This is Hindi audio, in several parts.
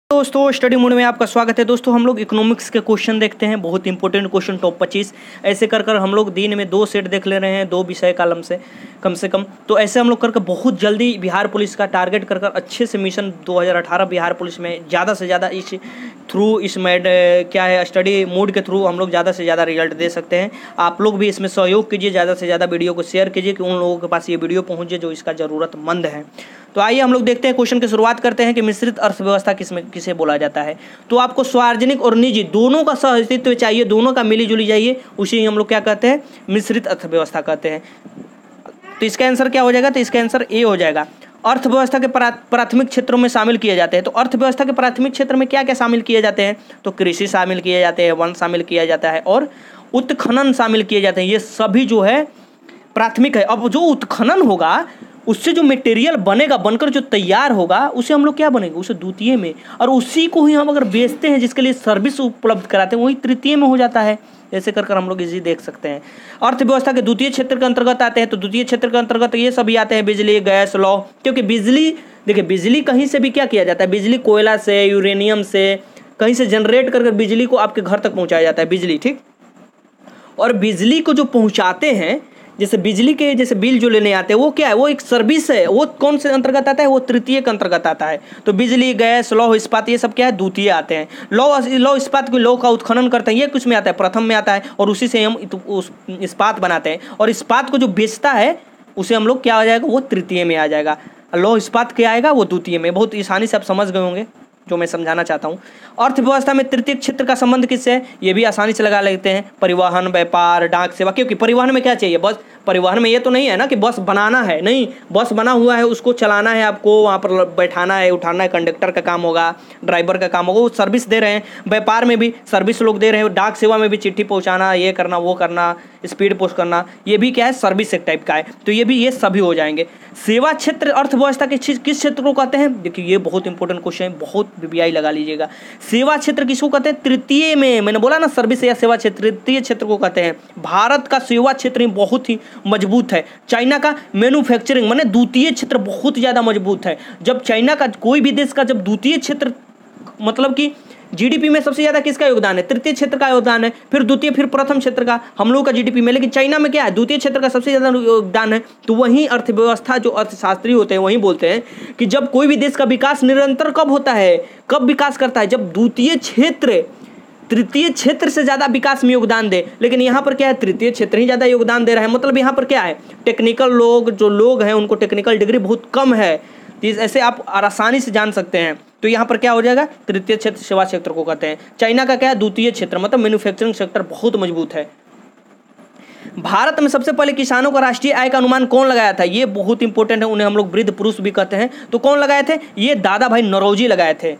दोस्तों स्टडी मोड में आपका स्वागत है। दोस्तों हम लोग इकोनॉमिक्स के क्वेश्चन देखते हैं, बहुत इंपॉर्टेंट क्वेश्चन टॉप 25 ऐसे कर हम लोग दिन में 2 सेट देख ले रहे हैं, 2 विषय कालम से कम। तो ऐसे हम लोग कर बहुत जल्दी बिहार पुलिस का टारगेट कर अच्छे से मिशन 2018 बिहार पुलिस में ज़्यादा से ज़्यादा इस स्टडी मोड के थ्रू हम लोग ज़्यादा से ज़्यादा रिजल्ट दे सकते हैं। आप लोग भी इसमें सहयोग कीजिए, ज़्यादा से ज़्यादा वीडियो को शेयर कीजिए कि उन लोगों के पास ये वीडियो पहुँचे जो इसका ज़रूरतमंद है। तो आइए हम लोग देखते हैं, क्वेश्चन की शुरुआत करते हैं कि मिश्रित अर्थव्यवस्था किसे बोला जाता है। तो आपको सार्वजनिक और निजी दोनों का सह अस्तित्व चाहिए, दोनों का मिली जुली चाहिए, उसे हम लोग क्या कहते हैं, मिश्रित अर्थव्यवस्था कहते हैं। तो इसका आंसर क्या हो जाएगा, तो इसका आंसर ए हो जाएगा। अर्थव्यवस्था के प्राथमिक क्षेत्रों में शामिल किए जाते हैं। तो अर्थव्यवस्था के प्राथमिक क्षेत्र में क्या क्या शामिल किए जाते हैं, तो कृषि शामिल किए जाते हैं, वन शामिल किया जाता है और उत्खनन शामिल किए जाते हैं। ये सभी जो है प्राथमिक है। अब जो उत्खनन होगा उससे जो मटेरियल बनेगा, बनकर जो तैयार होगा, उसे हम लोग क्या बनेगा, उसे द्वितीय में, और उसी को ही हम अगर बेचते हैं, जिसके लिए सर्विस उपलब्ध कराते हैं, वही तृतीय में हो जाता है। ऐसे कर हम लोग इजी देख सकते हैं। अर्थव्यवस्था के द्वितीय क्षेत्र के अंतर्गत आते हैं। तो द्वितीय क्षेत्र के अंतर्गत ये सभी आते हैं, बिजली, गैस, लौ। क्योंकि बिजली, देखिए बिजली कहीं से भी क्या किया जाता है, बिजली कोयला से, यूरेनियम से, कहीं से जनरेट कर बिजली को आपके घर तक पहुँचाया जाता है, बिजली, ठीक। और बिजली को जो पहुँचाते हैं, जैसे बिजली के जैसे बिल जो लेने आते हैं, वो क्या है, वो एक सर्विस है। वो कौन से अंतर्गत आता है, वो तृतीय के अंतर्गत आता है। तो बिजली, गैस, लौह इस्पात, ये सब क्या है, द्वितीय आते हैं। लौह इस्पात के लौह का उत्खनन करते हैं, ये कुछ में आता है, प्रथम में आता है, और उसी से हम उस इस्पात बनाते हैं। और इस्पात को जो बेचता है उसे हम लोग क्या आ जाएगा, वो तृतीय में आ जाएगा। लौह इस्पात क्या आएगा, वो द्वितीय में। बहुत आसानी से आप समझ गए होंगे जो मैं समझाना चाहता हूँ। अर्थव्यवस्था में तृतीय क्षेत्र का संबंध किससे है, ये भी आसानी से लगा लेते हैं, परिवहन, व्यापार, डाक सेवा। क्योंकि परिवहन में क्या चाहिए, बस परिवहन में ये तो नहीं है ना कि बस बनाना है, नहीं, बस बना हुआ है, उसको चलाना है, आपको वहाँ पर बैठाना है, उठाना है, कंडक्टर का काम होगा, ड्राइवर का काम होगा, वो सर्विस दे रहे हैं। व्यापार में भी सर्विस लोग दे रहे हैं, डाक सेवा में भी चिट्ठी पहुँचाना, ये करना, वो करना, स्पीड पोस्ट करना, ये भी क्या है, सर्विस एक टाइप का है। तो ये सभी हो जाएंगे। सेवा क्षेत्र अर्थव्यवस्था के किस क्षेत्र को कहते हैं, देखिए ये बहुत इंपॉर्टेंट क्वेश्चन है, बहुत VBI लगा लीजिएगा। सेवा क्षेत्र किसको कहते हैं, तृतीय में। मैंने बोला ना, सर्विस या सेवा क्षेत्र तृतीय क्षेत्र को कहते हैं। भारत का सेवा क्षेत्र बहुत ही मजबूत है। चाइना का मैन्युफैक्चरिंग माने द्वितीय क्षेत्र बहुत ज़्यादा मजबूत है। जब चाइना का, कोई भी देश का जब द्वितीय क्षेत्र, मतलब कि GDP में सबसे ज़्यादा किसका योगदान है, तृतीय क्षेत्र का योगदान है, फिर द्वितीय, फिर प्रथम क्षेत्र का, हम लोगों का GDP में। लेकिन चाइना में क्या है, द्वितीय क्षेत्र का सबसे ज़्यादा योगदान है। तो वहीं अर्थव्यवस्था, जो अर्थशास्त्री होते हैं वहीं बोलते हैं कि जब कोई भी देश का विकास निरंतर कब होता है, कब विकास करता है, जब द्वितीय क्षेत्र तृतीय क्षेत्र से ज़्यादा विकास में योगदान दे। लेकिन यहाँ पर क्या है, तृतीय क्षेत्र ही ज़्यादा योगदान दे रहा है। मतलब यहाँ पर क्या है, टेक्निकल लोग हैं, उनको टेक्निकल डिग्री बहुत कम है। ऐसे आप आसानी से जान सकते हैं। तो यहाँ पर क्या हो जाएगा, तृतीय क्षेत्र सेवा क्षेत्र को कहते हैं। चाइना का क्या है, द्वितीय क्षेत्र, मतलब मैन्युफैक्चरिंग सेक्टर बहुत मजबूत है। भारत में सबसे पहले किसानों का राष्ट्रीय आय का अनुमान कौन लगाया था, ये बहुत इंपॉर्टेंट है, उन्हें हम लोग वृद्ध पुरुष भी कहते हैं। तो कौन लगाए थे, ये दादा भाई नौरोजी लगाए थे।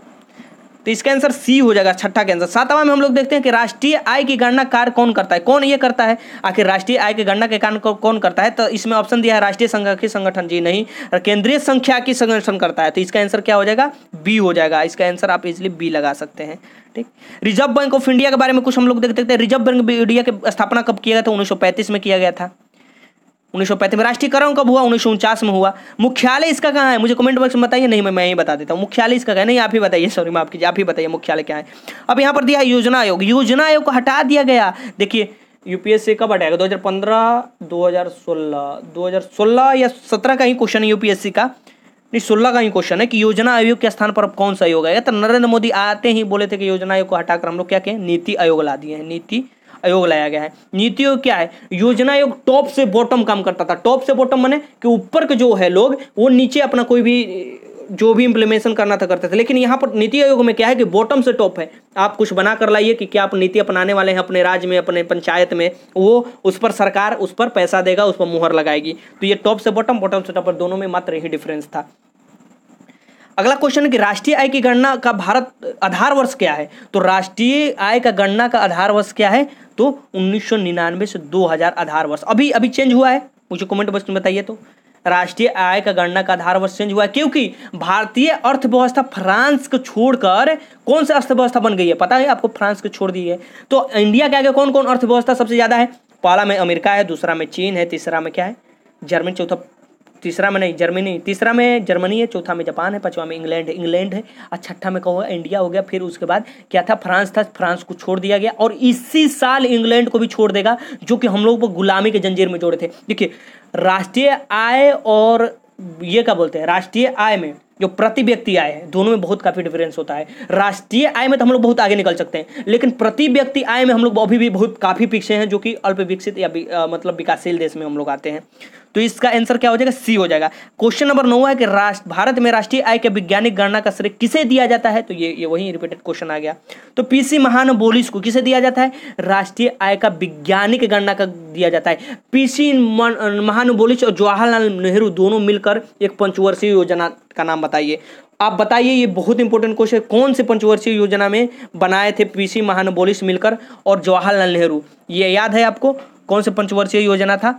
तो इसका आंसर सी हो जाएगा, छठा के आंसर। सातवां में हम लोग देखते हैं कि राष्ट्रीय आय की गणना कार्य कौन करता है, कौन ये करता है, आखिर राष्ट्रीय आय की गणना के कारण कौन करता है। तो इसमें ऑप्शन दिया है राष्ट्रीय सांख्यिकी संगठन, जी नहीं, केंद्रीय सांख्यिकी संगठन करता है। तो इसका आंसर क्या हो जाएगा, बी हो जाएगा। इसका आंसर आप इजिली बी लगा सकते हैं, ठीक। रिजर्व बैंक ऑफ इंडिया के बारे में कुछ हम लोग देखते हैं। रिजर्व बैंक ऑफ इंडिया की स्थापना कब किया गया था, 1935 में किया गया था। 1935 में। राष्ट्रीयकरण कब हुआ, 1949 में हुआ। मुख्यालय इसका कहाँ है, मुझे कमेंट बॉक्स में बताइए। नहीं, मैं ही बता देता हूँ, मुख्यालय इसका कहाँ है, नहीं आप ही बताइए, सॉरी माफ कीजिए, आप ही बताइए मुख्यालय क्या है। अब यहाँ पर दिया है योजना आयोग, योजना आयोग को हटा दिया गया। देखिए UPSC कब हटाएगा, 2015, 2016 या 17 का ही क्वेश्चन है UPSC का, नहीं 16 का ही क्वेश्चन है कि योजना आयोग के स्थान पर अब कौन सा आयोग आएगा। तो नरेंद्र मोदी आते ही बोले थे कि योजना आयोग को हटाकर हम लोग क्या कहें, नीति आयोग ला दिए हैं, नीति आयोग लाया गया है। नीति आयोग क्या है, योजना आयोग टॉप से बॉटम काम करता था। टॉप से बॉटम माने कि ऊपर के जो है लोग, वो नीचे अपना कोई भी जो भी इम्प्लीमेंटेशन करना था करते थे। लेकिन यहाँ पर नीति आयोग में क्या है कि बॉटम से टॉप है, आप कुछ बना कर लाइए कि क्या आप नीति अपनाने वाले हैं अपने राज्य में, अपने पंचायत में, वो उस पर सरकार उस पर पैसा देगा, उस पर मुहर लगाएगी। तो ये टॉप से बॉटम, बॉटम से टॉप, दोनों में मात्र यही डिफरेंस था। अगला क्वेश्चन है कि राष्ट्रीय आय की गणना का भारत आधार वर्ष क्या है। तो राष्ट्रीय आय का गणना का आधार वर्ष क्या है, तो 1999 से 2000 आधार वर्ष। अभी चेंज हुआ है, मुझे कमेंट बॉक्स में बताइए। तो राष्ट्रीय आय का गणना का आधार वर्ष चेंज हुआ है क्योंकि भारतीय अर्थव्यवस्था फ्रांस को छोड़कर कौन सा अर्थव्यवस्था बन गई है, पता है आपको, फ्रांस को छोड़ दी है। तो इंडिया के आगे कौन कौन अर्थव्यवस्था सबसे ज्यादा है, पहला में अमेरिका है, दूसरा में चीन है, तीसरा में क्या है, जर्मनी, चौथा तीसरा में नहीं, जर्मनी, तीसरा में जर्मनी है, चौथा में जापान है, पांचवा में इंग्लैंड है, और छठा में कहो इंडिया हो गया। फिर उसके बाद क्या था, फ्रांस था, फ्रांस को छोड़ दिया गया, और इसी साल इंग्लैंड को भी छोड़ देगा, जो कि हम लोग को गुलामी के जंजीर में जोड़े थे। देखिए राष्ट्रीय आय और ये क्या बोलते हैं, राष्ट्रीय आय में जो प्रति व्यक्ति आय है, दोनों में बहुत काफी डिफरेंस होता है। राष्ट्रीय आय में तो हम लोग बहुत आगे निकल सकते हैं, लेकिन प्रति व्यक्ति आय में हम लोग अभी भी बहुत काफी पीछे हैं, जो कि अल्प विकसित या मतलब विकासशील देश में हम लोग आते हैं। तो इसका आंसर क्या हो जाएगा, सी हो जाएगा। क्वेश्चन नंबर 9 है कि भारत में राष्ट्रीय आय के वैज्ञानिक गणना का श्रेय किसे दिया जाता है, तो ये वही रिपीटेड क्वेश्चन आ गया। तो पीसी महानबोलिस को किसे दिया जाता है, राष्ट्रीय आय का वैज्ञानिक गणना का दिया जाता है। पीसी महानबोलिस और जवाहरलाल नेहरू दोनों मिलकर एक पंचवर्षीय योजना का नाम बताइए। आप बताइए, ये बहुत इंपॉर्टेंट क्वेश्चन, कौन से पंचवर्षीय योजना में बनाए थे पीसी महानबोलिस मिलकर और जवाहरलाल नेहरू, ये याद है आपको कौन से पंचवर्षीय योजना था,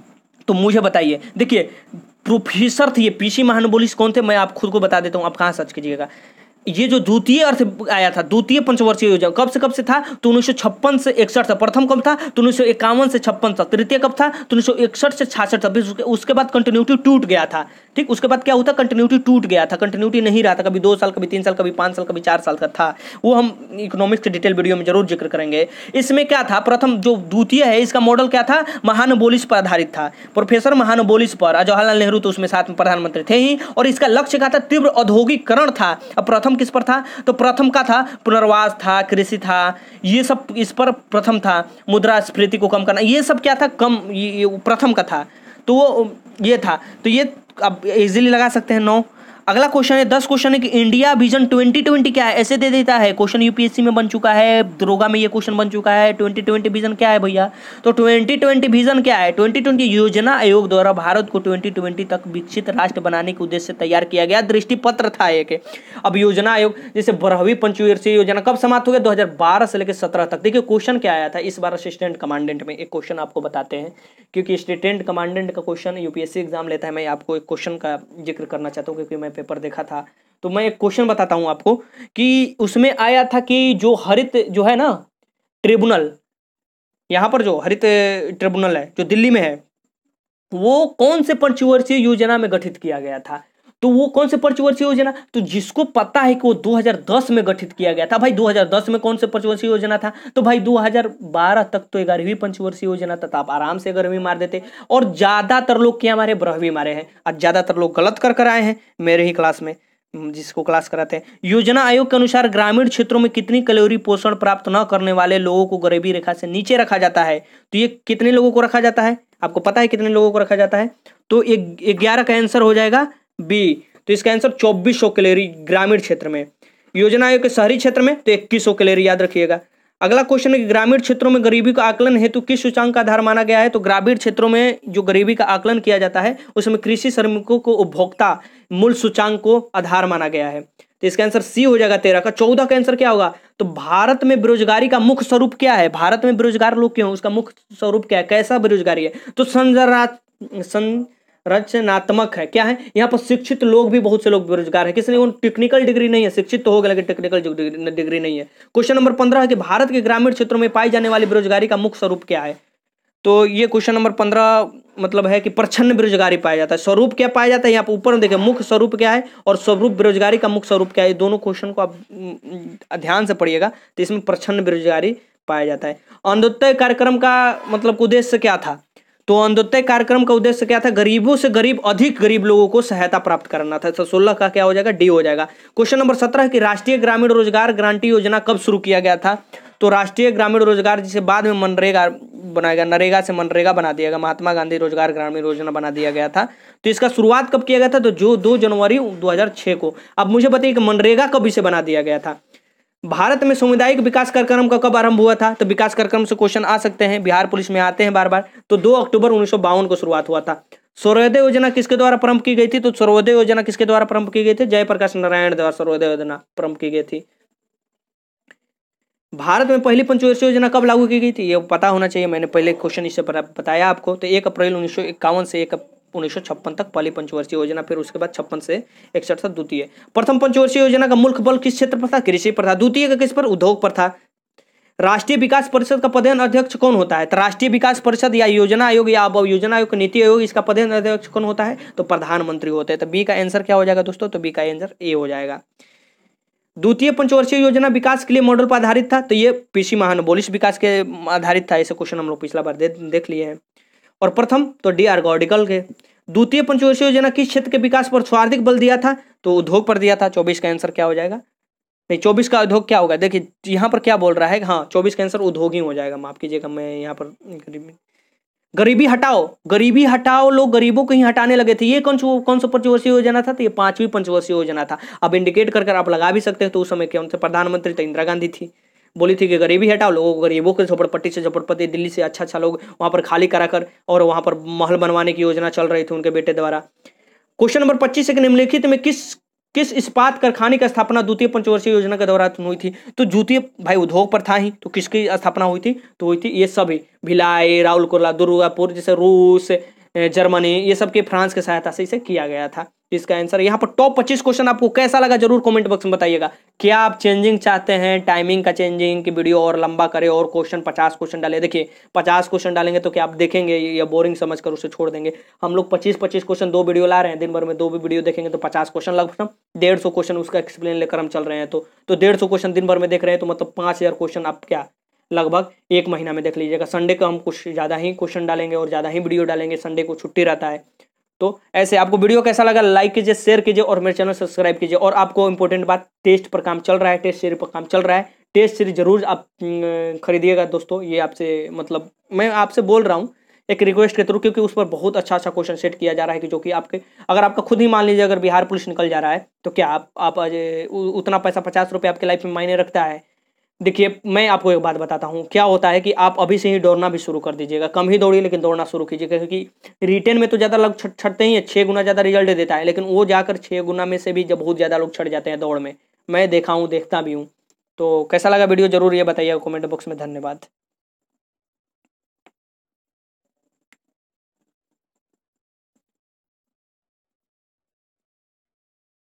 तो मुझे बताइए। देखिए प्रोफेसर थे ये पीसी महानबोलिस, कौन थे मैं आप खुद को बता देता हूं, आप कहां सर्च कीजिएगा। ये जो द्वितीय अर्थ आया था, द्वितीय पंचवर्षीय योजना कब से था, तो 1956 से 61 था। प्रथम कब था, तो 1951 से 56 तक। तृतीय कब था, तो 1961 से 66 तक। उसके बाद कंटिन्यूटी टूट गया था, ठीक। उसके बाद क्या होता, कंटिन्यूटी टूट गया था, कंटिन्यूटी नहीं रहा था, कभी 2 साल, कभी 3 साल, कभी 5 साल, कभी 4 साल का था। वो हम इकोनॉमिक्स के डिटेल वीडियो में जरूर जिक्र करेंगे। इसमें क्या था, प्रथम जो द्वितीय है इसका मॉडल क्या था, महानबोलिस पर आधारित था, प्रोफेसर महानबोलिस पर। जवाहरलाल नेहरू तो उसमें साथ में प्रधानमंत्री थे ही, और इसका लक्ष्य क्या था, तीव्र औद्योगिकरण था। अब प्रथम किस पर था, तो प्रथम का था पुनर्वास था, कृषि था, ये सब इस पर प्रथम था। मुद्रास्फीति को कम करना, ये सब क्या था, कम ये प्रथम का था, तो वो ये था। तो ये अब इजीली लगा सकते हैं 9। अगला क्वेश्चन है 10 क्वेश्चन है कि इंडिया विजन 2020 क्या है, ऐसे दे देता है क्वेश्चन, यूपीएससी में बन चुका है, दरोगा में ये क्वेश्चन बन चुका है। 2020 विजन क्या है भैया, तो 2020 विजन क्या है, 2020 योजना आयोग द्वारा भारत को 2020 तक विकसित राष्ट्र बनाने के उद्देश्य से तैयार किया गया दृष्टि पत्र था एक। अब योजना आयोग जैसे 12वीं पंचवर्षीय योजना कब समाप्त हो गया, 2012 से लेकर 17 तक। देखिए क्वेश्चन क्या आया था इस बार असिस्टेंट कमांडेंट में, एक क्वेश्चन आपको बताते हैं, क्योंकि असिस्टेंट कमांडेंट का क्वेश्चन यूपीएससी एग्जाम लेता है। मैं आपको एक क्वेश्चन का जिक्र करना चाहता हूँ, क्योंकि मैं पेपर देखा था, तो मैं एक क्वेश्चन बताता हूं आपको कि उसमें आया था कि जो हरित जो है ना ट्रिब्यूनल, यहां पर जो हरित ट्रिब्यूनल है जो दिल्ली में है, वो कौन से पंचवर्षीय योजना में गठित किया गया था, तो वो कौन से पंचवर्षीय योजना, तो जिसको पता है कि वो 2010 में गठित किया गया था। भाई 2010 में कौन से पंचवर्षीय योजना था, तो भाई 2012 तक तो 11वीं पंचवर्षीय योजना था, तो आप आराम से 11वीं मार देते। और ज्यादातर लोग क्या मारे, 12वीं मारे हैं, आज ज्यादातर लोग गलत कर आए हैं मेरे ही क्लास में, जिसको क्लास कराते हैं। योजना आयोग के अनुसार ग्रामीण क्षेत्रों में कितनी कैलोरी पोषण प्राप्त न करने वाले लोगों को गरीबी रेखा से नीचे रखा जाता है, तो ये कितने लोगों को रखा जाता है, आपको पता है कितने लोगों को रखा जाता है, तो 11 का आंसर हो जाएगा बी। तो इसका आंसर 2400 कैलोरी ग्रामीण क्षेत्र में, योजना आयोग के शहरी क्षेत्र में तो 2100 कैलोरी, याद रखिएगा। अगला क्वेश्चन है कि ग्रामीण क्षेत्रों में गरीबी का आकलन हेतु किस सूचकांक का आधार माना गया है, तो ग्रामीण क्षेत्रों में जो गरीबी का आकलन किया जाता है उसमें कृषि श्रमिकों को उपभोक्ता मूल्य सूचकांक को आधार माना गया है। तो इसका आंसर सी हो जाएगा 13 का। 14 का आंसर क्या होगा, तो भारत में बेरोजगारी का मुख्य स्वरूप क्या है, भारत में बेरोजगार लोग क्यों, उसका मुख्य स्वरूप क्या है, कैसा बेरोजगारी है, तो रचनात्मक है। क्या है, यहाँ पर शिक्षित लोग भी बहुत से लोग बेरोजगार हैं, किसी ने टेक्निकल डिग्री नहीं है, शिक्षित तो हो गया लेकिन टेक्निकल डिग्री नहीं है। क्वेश्चन नंबर 15 है कि भारत के ग्रामीण क्षेत्रों में पाई जाने वाली बेरोजगारी का मुख्य स्वरूप क्या है, तो ये क्वेश्चन नंबर 15 मतलब है कि प्रच्छन्न बेरोजगारी पाया जाता है। स्वरूप क्या पाया जाता है, यहाँ पर ऊपर देखिए मुख्य स्वरूप क्या है और स्वरूप बेरोजगारी का मुख्य स्वरूप क्या है, दोनों क्वेश्चन को आप ध्यान से पढ़िएगा, तो इसमें प्रच्छन्न बेरोजगारी पाया जाता है। अंत्योदय कार्यक्रम का मतलब उद्देश्य क्या था, तो अंत्योदय कार्यक्रम का उद्देश्य क्या था, गरीबों से गरीब अधिक गरीब लोगों को सहायता प्राप्त करना था। तो 16 का क्या हो जाएगा, डी हो जाएगा। क्वेश्चन नंबर 17 कि राष्ट्रीय ग्रामीण रोजगार गारंटी योजना कब शुरू किया गया था, तो राष्ट्रीय ग्रामीण रोजगार जिसे बाद में मनरेगा बनाएगा, नरेगा से मनरेगा बना दिया गया, महात्मा गांधी रोजगार ग्रामीण योजना बना दिया गया था। तो इसका शुरुआत कब किया गया था, तो जो 2 जनवरी 2006 को। अब मुझे बताइए कि मनरेगा कब इसे बना दिया गया था। भारत में सामुदायिक विकास कार्यक्रम का कब आरंभ हुआ था, तो विकास कार्यक्रम से क्वेश्चन आ सकते हैं, बिहार पुलिस में आते हैं बार बार, तो 2 अक्टूबर 1952 को शुरुआत हुआ था। सर्वोदय योजना किसके द्वारा प्रारंभ की गई थी, तो सर्वोदय योजना किसके द्वारा प्रारंभ की गई थी, जयप्रकाश नारायण द्वारा सर्वोदय योजना प्रारंभ की गई थी। भारत में पहली पंचवर्षीय योजना कब लागू की गई थी, ये पता होना चाहिए, मैंने पहले क्वेश्चन इससे बताया आपको, तो 1 अप्रैल 1951 से 1 1956 तक पहली पंचवर्षीय योजना, फिर उसके बाद 56 से 61 तक द्वितीय। प्रथम पंचवर्षीय योजना का मुख्य बल किस क्षेत्र पर था, कृषि पर था। द्वितीय का किस पर, उद्योग पर था। राष्ट्रीय विकास परिषद का प्रधान अध्यक्ष कौन होता है? तो राष्ट्रीय विकास परिषद या योजना आयोग या योजना आयोग, नीति आयोग, इसका प्रधान अध्यक्ष कौन होता है? तो प्रधानमंत्री होते हैं। तो बी का आंसर क्या हो जाएगा दोस्तों? तो बी का आंसर ए हो जाएगा। द्वितीय पंचवर्षीय योजना विकास के लिए मॉडल पर आधारित था, तो ये पीसी महानबोलिस विकास के आधारित था। ऐसे क्वेश्चन हम लोग पिछला बार देख लिए हैं। और प्रथम तो डी आर गॉडिकल के। द्वितीय पंचवर्षीय योजना किस क्षेत्र के विकास पर सर्वाधिक बल दिया था? तो उद्योग पर दिया था। 24 का आंसर क्या हो जाएगा? नहीं, 24 का उद्योग क्या होगा? देखिए यहाँ पर क्या बोल रहा है, हाँ 24 का आंसर उद्योग ही हो जाएगा। माफ कीजिएगा, मैं यहाँ पर गरीबी हटाओ, लोग गरीबों को ही हटाने लगे थे। ये कौन सा पंचवर्षीय योजना था? तो ये 5वीं पंचवर्षीय योजना था। अब इंडिकेट कर आप लगा भी सकते हैं। तो उस समय कौन से प्रधानमंत्री? तो इंदिरा गांधी थी। बोली थी कि गरीबी हटाओ, लोगों को गरीबों के झोपड़पट्टी से झोपड़पट्टी, दिल्ली से अच्छा लोग वहां पर खाली कराकर और वहां पर महल बनवाने की योजना चल रही थी उनके बेटे द्वारा। क्वेश्चन नंबर 25 है, निम्नलिखित में किस इस्पात कारखाने की स्थापना द्वितीय पंचवर्षीय योजना के दौरान हुई थी? तो द्वितीय भाई उद्योग पर था ही, तो किसकी स्थापना हुई थी? तो हुई थी ये सभी, भिलाई, राउरकेला, दुर्गापुर, जैसे रूस, जर्मनी, ये सब के फ्रांस के सहायता से इसे किया गया था। इसका आंसर यहाँ पर टॉप 25 क्वेश्चन आपको कैसा लगा जरूर कमेंट बॉक्स में बताइएगा। क्या आप चेंजिंग चाहते हैं, टाइमिंग का चेंजिंग, की वीडियो और लंबा करे और क्वेश्चन 50 क्वेश्चन डाले? देखिए 50 क्वेश्चन डालेंगे तो क्या आप देखेंगे या बोरिंग समझकर उसे छोड़ देंगे? हम लोग 25 क्वेश्चन 2 वीडियो ला रहे हैं, दिन भर में 2 भी वीडियो देखेंगे तो 50 क्वेश्चन लगभग 150 क्वेश्चन उसका एक्सप्लेन लेकर हम चल रहे हैं। तो 150 क्वेश्चन दिन भर में देख रहे हैं, तो मतलब 5000 क्वेश्चन आप क्या लगभग 1 महीना में देख लीजिएगा। संडे को हम कुछ ज़्यादा ही क्वेश्चन डालेंगे और ज़्यादा ही वीडियो डालेंगे, संडे को छुट्टी रहता है। तो ऐसे आपको वीडियो कैसा लगा लाइक कीजिए, शेयर कीजिए और मेरे चैनल सब्सक्राइब कीजिए। और आपको इंपॉर्टेंट बात, टेस्ट पर काम चल रहा है, टेस्ट सीरीज पर काम चल रहा है। टेस्ट सीरीज जरूर आप खरीदिएगा दोस्तों। ये आपसे मतलब मैं आपसे बोल रहा हूँ एक रिक्वेस्ट के थ्रू, क्योंकि उस पर बहुत अच्छा क्वेश्चन सेट किया जा रहा है कि जो कि आपके, अगर आपका खुद ही मान लीजिए अगर बिहार पुलिस निकल जा रहा है तो क्या आप उतना पैसा 50 रुपये आपके लाइफ में मायने रखता है? देखिए मैं आपको एक बात बताता हूँ, क्या होता है कि आप अभी से ही दौड़ना भी शुरू कर दीजिएगा। कम ही दौड़िए लेकिन दौड़ना शुरू कीजिएगा, क्योंकि रिटेन में तो ज़्यादा लोग छटते ही है, 6 गुना ज़्यादा रिजल्ट देता है, लेकिन वो जाकर 6 गुना में से भी जब बहुत ज़्यादा लोग छट जाते हैं दौड़ में। मैं देखा हूँ, देखता भी हूँ। तो कैसा लगा वीडियो जरूर ये बताइएगा कमेंट बॉक्स में। धन्यवाद।